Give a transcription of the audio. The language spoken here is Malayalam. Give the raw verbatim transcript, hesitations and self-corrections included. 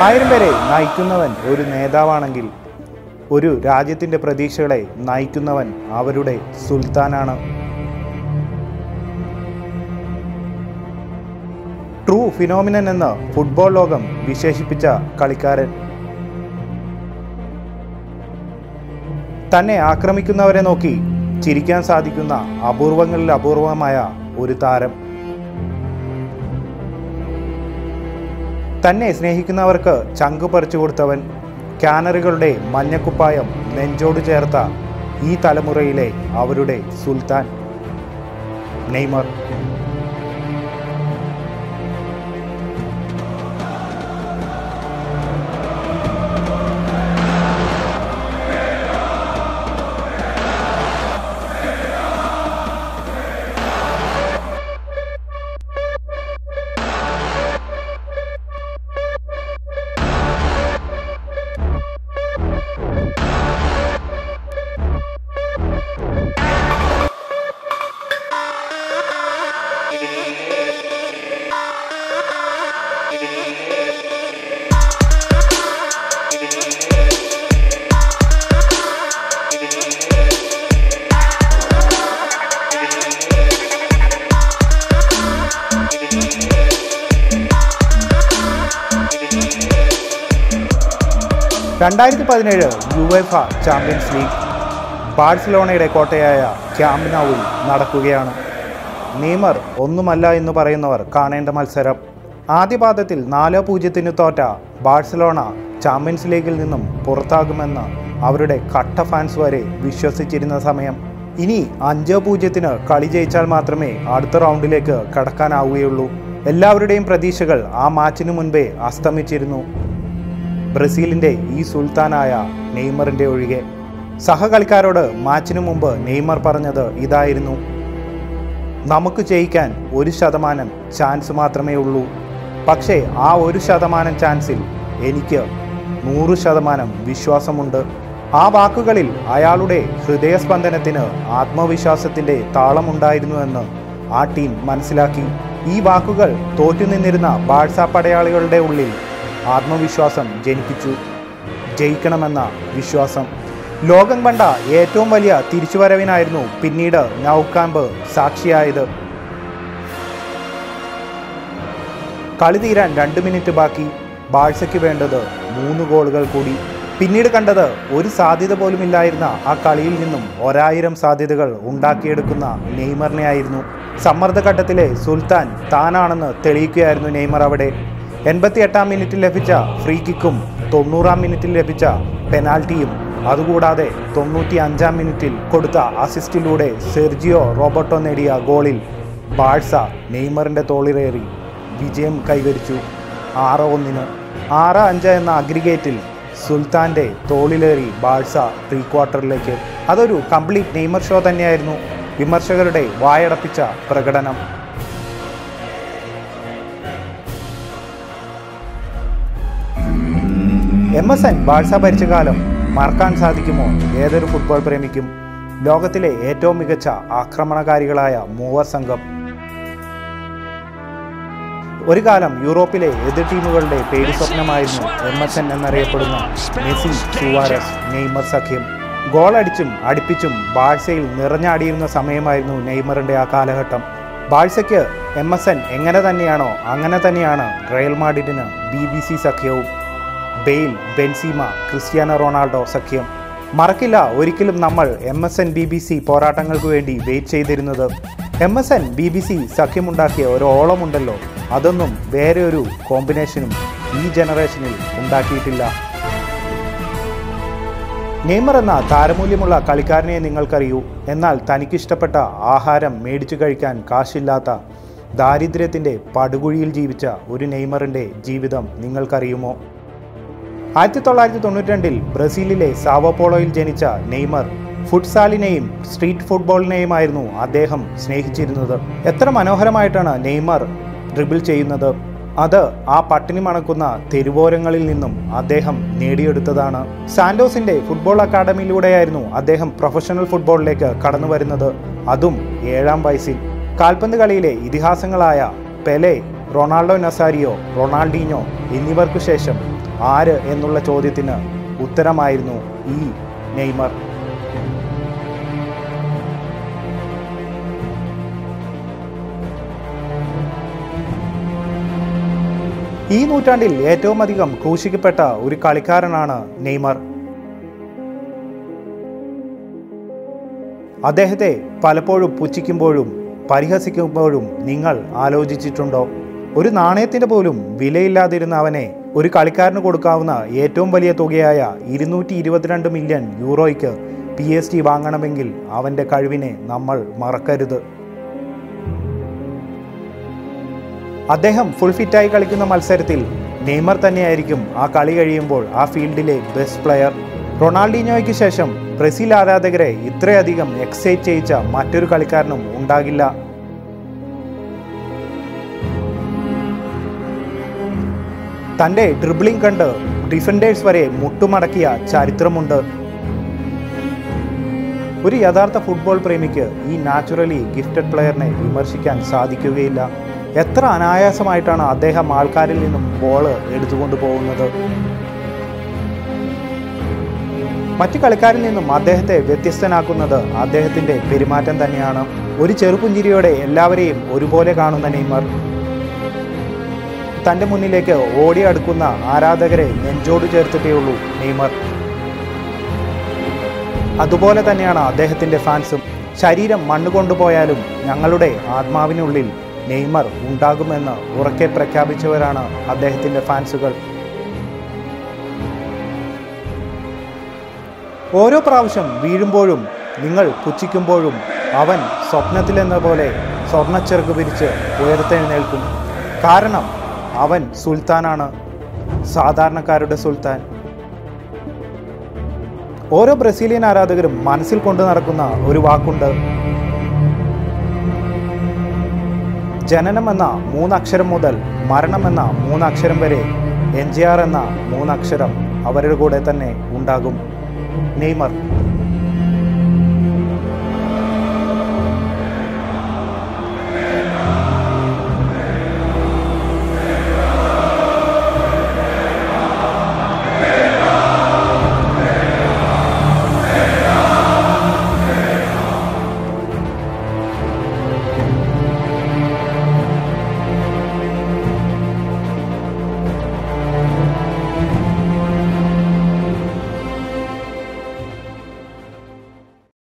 ആയിരം പേരെ നയിക്കുന്നവൻ ഒരു നേതാവാണെങ്കിൽ ഒരു രാജ്യത്തിൻ്റെ പ്രതീക്ഷകളെ നയിക്കുന്നവൻ അവരുടെ സുൽത്താനാണ്. ട്രൂ ഫിനോമിനൻ എന്ന് ഫുട്ബോൾ ലോകം വിശേഷിപ്പിച്ച കളിക്കാരൻ. തന്നെ ആക്രമിക്കുന്നവരെ നോക്കി ചിരിക്കാൻ സാധിക്കുന്ന അപൂർവങ്ങളിൽ അപൂർവമായ ഒരു താരം. തന്നെ സ്നേഹിക്കുന്നവർക്ക് ചങ്ക് പറിച്ചു കൊടുത്തവൻ. കാനറികളുടെ മഞ്ഞക്കുപ്പായം നെഞ്ചോട് ചേർത്ത ഈ തലമുറയിലെ അവരുടെ സുൽത്താൻ നെയ്മർ. രണ്ടായിരത്തി പതിനേഴ് യുവേഫ ചാമ്പ്യൻസ് ലീഗ് ബാഴ്സലോണയുടെ കോട്ടയായ ക്യാമ്പ് നൗവിൽ നടക്കുകയാണ്. നെയ്മർ ഒന്നുമല്ല എന്ന് പറയുന്നവർ കാണേണ്ട മത്സരം. ആദ്യ പാദത്തിൽ നാല് പൂജ്യത്തിന് തോറ്റ ബാഴ്സലോണ ചാമ്പ്യൻസ് ലീഗിൽ നിന്നും പുറത്താകുമെന്ന് അവരുടെ കട്ട ഫാൻസ് വരെ വിശ്വസിച്ചിരുന്ന സമയം. ഇനി അഞ്ച് പൂജ്യത്തിന് കളി ജയിച്ചാൽ മാത്രമേ അടുത്ത റൗണ്ടിലേക്ക് കടക്കാനാവുകയുള്ളൂ. എല്ലാവരുടെയും പ്രതീക്ഷകൾ ആ മാച്ചിനു മുൻപേ അസ്തമിച്ചിരുന്നു, ബ്രസീലിൻ്റെ ഈ സുൽത്താനായ നെയ്മറിൻ്റെ ഒഴികെ. സഹകളിക്കാരോട് മാച്ചിനു മുമ്പ് നെയ്മർ പറഞ്ഞത് ഇതായിരുന്നു: നമുക്ക് ജയിക്കാൻ ഒരു ശതമാനം ചാൻസ് മാത്രമേ ഉള്ളൂ, പക്ഷേ ആ ഒരു ശതമാനം ചാൻസിൽ എനിക്ക് നൂറ് ശതമാനം വിശ്വാസമുണ്ട്. ആ വാക്കുകളിൽ അയാളുടെ ഹൃദയസ്പന്ദനത്തിന് ആത്മവിശ്വാസത്തിൻ്റെ താളമുണ്ടായിരുന്നുവെന്ന് ആ ടീം മനസ്സിലാക്കി. ഈ വാക്കുകൾ തോറ്റുനിന്നിരുന്ന ബാഴ്സ പടയാളികളുടെ ഉള്ളിൽ ആത്മവിശ്വാസം ജനിപ്പിച്ചു, ജയിക്കണമെന്ന വിശ്വാസം. ലോകം കണ്ട ഏറ്റവും വലിയ തിരിച്ചുവരവിനായിരുന്നു പിന്നീട് നൗ കാമ്പ് സാക്ഷിയായത്. കളി തീരാൻ രണ്ട് മിനിറ്റ് ബാക്കി. ബാഴ്സയ്ക്ക് വേണ്ടത് മൂന്ന് ഗോളുകൾ കൂടി. പിന്നീട് കണ്ടത് ഒരു സാധ്യത പോലുമില്ലായിരുന്ന ആ കളിയിൽ നിന്നും ഒരായിരം സാധ്യതകൾ ഉണ്ടാക്കിയെടുക്കുന്ന നെയ്മറിനെ ആയിരുന്നു. സമ്മർദ്ദഘട്ടത്തിലെ സുൽത്താൻ താനാണെന്ന് തെളിയിക്കുകയായിരുന്നു നെയ്മർ അവിടെ. എൺപത്തി എട്ടാം മിനിറ്റിൽ ലഭിച്ച ഫ്രീ കിക്കും തൊണ്ണൂറാം മിനിറ്റിൽ ലഭിച്ച പെനാൽറ്റിയും അതുകൂടാതെ തൊണ്ണൂറ്റി അഞ്ചാം മിനിറ്റിൽ കൊടുത്ത അസിസ്റ്റിലൂടെ സെർജിയോ റോബർട്ടോ നേടിയ ഗോളിൽ ബാഴ്സ നെയ്മറിൻ്റെ തോളിലേറി വിജയം കൈവരിച്ചു. ആറ് ഒന്നിന് ആറ് അഞ്ച് എന്ന അഗ്രിഗേറ്റിൽ സുൽത്താൻ്റെ തോളിലേറി ബാഴ്സ പ്രീ ക്വാർട്ടറിലേക്ക്. അതൊരു കംപ്ലീറ്റ് നെയ്മർ ഷോ തന്നെയായിരുന്നു. വിമർശകരുടെ വായടപ്പിച്ച പ്രകടനം. എം എസ് എൻ ബാഴ്സ ഭരിച്ച കാലം മറക്കാൻ സാധിക്കുമോ ഏതൊരു ഫുട്ബോൾ പ്രേമിക്കും? ലോകത്തിലെ ഏറ്റവും മികച്ച ആക്രമണകാരികളായ മൂവർ സംഘം. ഒരു കാലം യൂറോപ്പിലെ എതിർ ടീമുകളുടെ പേടി സ്വപ്നമായിരുന്നു എം എസ് എൻ എന്നറിയപ്പെടുന്ന മെസ്സി സുവാരസ് നെയ്മർ സഖ്യം. ഗോളടിച്ചും അടുപ്പിച്ചും ബാഴ്സയിൽ നിറഞ്ഞാടിയിരുന്ന സമയമായിരുന്നു നെയ്മറിൻ്റെ ആ കാലഘട്ടം. ബാഴ്സയ്ക്ക് എം എസ് എൻ എങ്ങനെ തന്നെയാണോ അങ്ങനെ തന്നെയാണ് റയൽ മാഡ്രിഡിന് ബി ബി സി സഖ്യവും. ബെയിൽ, ബെൻസീമ, ക്രിസ്ത്യാനോ റൊണാൾഡോ സഖ്യം. മറക്കില്ല ഒരിക്കലും നമ്മൾ M S N B B C പോരാട്ടങ്ങൾക്ക് വേണ്ടി വെയിറ്റ് ചെയ്തിരുന്നത്. M S N B B C സഖ്യമുണ്ടാക്കിയ ഒരു ഓളമുണ്ടല്ലോ, അതൊന്നും വേറെ ഒരു കോമ്പിനേഷനും ഈ ജനറേഷനിൽ ഉണ്ടാക്കിയിട്ടില്ല. നെയ്മർ എന്ന താരമൂല്യമുള്ള കളിക്കാരനെ നിങ്ങൾക്കറിയൂ. എന്നാൽ തനിക്കിഷ്ടപ്പെട്ട ആഹാരം മേടിച്ചു കഴിക്കാൻ കാശില്ലാത്ത ദാരിദ്ര്യത്തിൻ്റെ പടുകുഴിയിൽ ജീവിച്ച ഒരു നെയ്മറിൻ്റെ ജീവിതം നിങ്ങൾക്കറിയുമോ? ആയിരത്തി തൊള്ളായിരത്തി തൊണ്ണൂറ്റി രണ്ടിൽ ബ്രസീലിലെ സാവോപോളോയിൽ ജനിച്ച നെയ്മർ ഫുട്സാലിനെയും സ്ട്രീറ്റ് ഫുട്ബോളിനെയുമായിരുന്നു അദ്ദേഹം സ്നേഹിച്ചിരുന്നത്. എത്ര മനോഹരമായിട്ടാണ് നെയ്മർ ഡ്രിബിൾ ചെയ്യുന്നത്! അത് ആ പട്ടിണി മണക്കുന്ന തെരുവോരങ്ങളിൽ നിന്നും അദ്ദേഹം നേടിയെടുത്തതാണ്. സാന്റോസിന്റെ ഫുട്ബോൾ അക്കാദമിയിലൂടെയായിരുന്നു അദ്ദേഹം പ്രൊഫഷണൽ ഫുട്ബോളിലേക്ക് കടന്നു വരുന്നത്, അതും ഏഴാം വയസ്സിൽ. കാൽപന്ത് കളിയിലെ ഇതിഹാസങ്ങളായ പെലെ, റൊണാൾഡോ നസാരിയോ, റൊണാൾഡീഞ്ഞോ എന്നിവർക്കു ശേഷം ആര് എന്നുള്ള ചോദ്യത്തിന് ഉത്തരമായിരുന്നു ഈ നെയ്മർ. ഈ നൂറ്റാണ്ടിൽ ഏറ്റവും അധികം ക്രൂശിക്കപ്പെട്ട ഒരു കളിക്കാരനാണ് നെയ്മർ. അദ്ദേഹത്തെ പലപ്പോഴും പുച്ഛിക്കുമ്പോഴും പരിഹസിക്കുമ്പോഴും നിങ്ങൾ ആലോചിച്ചിട്ടുണ്ടോ? ഒരു നാണയത്തിൻ്റെ പോലും വിലയില്ലാതിരുന്ന അവനെ ഒരു കളിക്കാരന് കൊടുക്കാവുന്ന ഏറ്റവും വലിയ തുകയായ ഇരുന്നൂറ്റി ഇരുപത്തിരണ്ട് മില്യൺ യൂറോയ്ക്ക് പി എസ് ജി വാങ്ങണമെങ്കിൽ അവൻ്റെ കഴിവിനെ നമ്മൾ മറക്കരുത്. അദ്ദേഹം ഫുൾ ഫിറ്റായി കളിക്കുന്ന മത്സരത്തിൽ നെയ്മർ തന്നെയായിരിക്കും ആ കളി കഴിയുമ്പോൾ ആ ഫീൽഡിലെ ബെസ്റ്റ് പ്ലെയർ. റൊണാൾഡീഞ്ഞോയ്ക്ക് ശേഷം ബ്രസീൽ ആരാധകരെ ഇത്രയധികം എക്സൈറ്റ് ചെയ്യിച്ച മറ്റൊരു കളിക്കാരനും ഉണ്ടാകില്ല. തൻ്റെ ഡ്രിബ്ലിംഗ് കണ്ട് ഡിഫൻഡേഴ്സ് വരെ മുട്ടുമടക്കിയ ചരിത്രമുണ്ട്. ഒരു യഥാർത്ഥ ഫുട്ബോൾ പ്രേമിക്ക് ഈ നാച്ചുറലി ഗിഫ്റ്റഡ് പ്ലെയറിനെ വിമർശിക്കാൻ സാധിക്കുകയില്ല. എത്ര അനായാസമായിട്ടാണ് അദ്ദേഹം ആൾക്കാരിൽ നിന്നും ബോൾ എടുത്തുകൊണ്ട് പോകുന്നത്. മറ്റു കളിക്കാരിൽ നിന്നും അദ്ദേഹത്തെ വ്യത്യസ്തനാക്കുന്നത് അദ്ദേഹത്തിൻ്റെ പെരുമാറ്റം തന്നെയാണ്. ഒരു ചെറുപുഞ്ചിരിയോടെ എല്ലാവരെയും ഒരുപോലെ കാണുന്ന നെയ്മർ തൻ്റെ മുന്നിലേക്ക് ഓടിയടുക്കുന്ന ആരാധകരെ നെഞ്ചോട് ചേർത്തിട്ടേ ഉള്ളൂ നെയ്മർ. അതുപോലെ തന്നെയാണ് അദ്ദേഹത്തിൻ്റെ ഫാൻസും. ശരീരം മണ്ണ് കൊണ്ടുപോയാലും ഞങ്ങളുടെ ആത്മാവിനുള്ളിൽ നെയ്മർ ഉണ്ടാകുമെന്ന് ഉറക്കെ പ്രഖ്യാപിച്ചവരാണ് അദ്ദേഹത്തിൻ്റെ ഫാൻസുകൾ. ഓരോ പ്രാവശ്യം വീഴുമ്പോഴും നിങ്ങൾ പുച്ഛിക്കുമ്പോഴും അവൻ സ്വപ്നത്തിലെന്ന പോലെ സ്വർണ്ണച്ചിറക് പിരിച്ച് ഉയർത്തെഴുന്നേൽക്കും. കാരണം അവൻ സുൽത്താനാണ്, സാധാരണക്കാരുടെ സുൽത്താൻ. ഓരോ ബ്രസീലിയൻ ആരാധകരും മനസ്സിൽ കൊണ്ടു നടക്കുന്ന ഒരു വാക്കുണ്ട്. ജനനം എന്ന മൂന്നക്ഷരം മുതൽ മരണം എന്ന മൂന്നക്ഷരം വരെ എൻ ജെ ആർ എന്ന മൂന്നക്ഷരം അവരുടെ കൂടെ തന്നെ ഉണ്ടാകും. നെയ്മർ.